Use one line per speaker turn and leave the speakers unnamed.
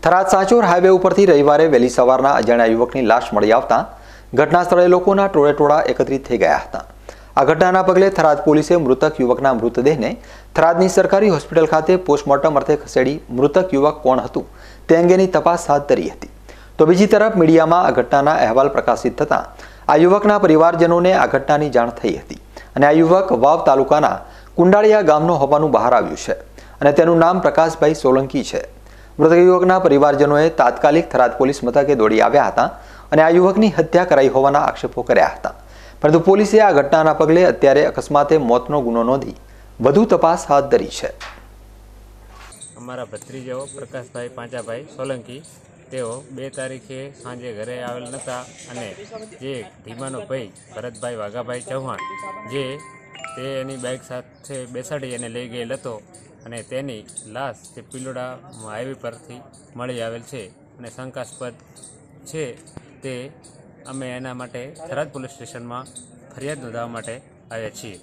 Tharad Sanchore highway ઉપરથી રવિવારે વહેલી સવારના અજાણ્યા યુવકની લાશ મળી આવતા ઘટના સ્થળે લોકોના ટોળેટોળા એકત્રિત થઈ ગયા હતા। આ ઘટનાના પગલે થરાદ પોલીસે મૃતક યુવકના મૃતદેહને થરાદની સરકારી હોસ્પિટલ ખાતે પોસ્ટમોર્ટમ અર્થે ખસેડી મૃતક યુવક કોણ હતું તે અંગેની તપાસ હાથ ધરી હતી। તો બીજી તરફ મીડિયામાં આ ઘટનાના અહેવાલ પ્રકાશિત થતાં આ યુવકના પરિવારજનોને આ ઘટનાની જાણ થઈ હતી અને આ યુવક વાવ તાલુકાના કુંડાળિયા ગામનો હોવાનું બહાર આવ્યું છે અને તેનું નામ પ્રકાશભાઈ સોલંકી છે। મૃતક યુવકના પરિવારજનોએ તાત્કાલિક થરાદ પોલીસ મથકે દોડી આવ્યા હતા અને આ યુવકની હત્યા કરાઈ હોવાના આક્ષેપો કર્યા હતા, પરંતુ પોલીસે આ ઘટનાના પગલે અત્યારે અકસ્માતે મોતનો ગુનો નોંધી વધુ તપાસ હાથ ધરી છે।
અમારા ભત્રીજાઓ પ્રકાશભાઈ પાંચાભાઈ સોલંકી તેઓ 2 તારીખે સાંજે ઘરે આવેલ નહોતા અને જે ધીમાનો ભાઈ ભરતભાઈ વાઘાભાઈ ચૌહાણ જે તે એની બાઇક સાથે બેસાડી અને લઈ ગયેલ હતો અને તેની લાશ તે પિલોડા હાઈવે પરથી મળી આવેલ છે અને શંકાસ્પદ છે તે અમે એના માટે થરાદ પોલીસ સ્ટેશનમાં ફરિયાદ નોંધાવવા માટે આવ્યા છીએ।